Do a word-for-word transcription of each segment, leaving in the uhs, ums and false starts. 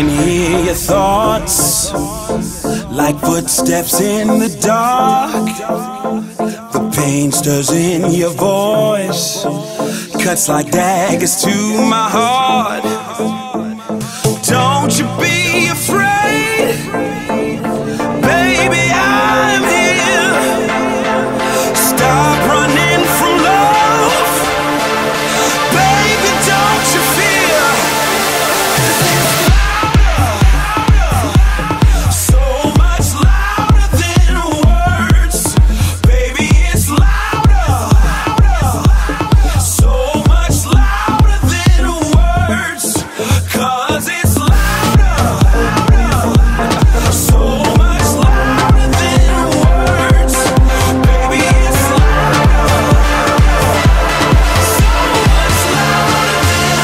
can hear your thoughts like footsteps in the dark. The pain stirs in your voice, cuts like daggers to my heart. Don't you be afraid, baby, I'm here. Stop running from love, baby, don't you fear. So much louder than words, baby, it's louder. So much louder than words, 'cause it's louder. So much louder than words, baby, it's louder. So much louder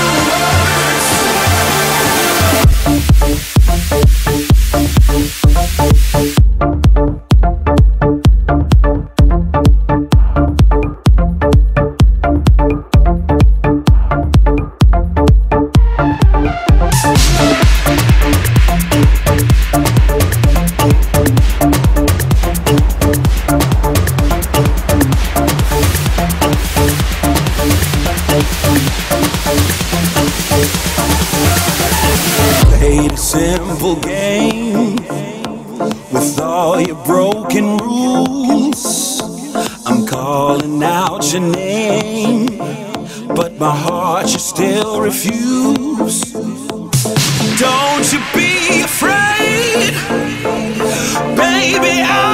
played a simple game with all your broken rules. I'm calling out your name, but my heart you still refuse. Don't you be afraid, baby, I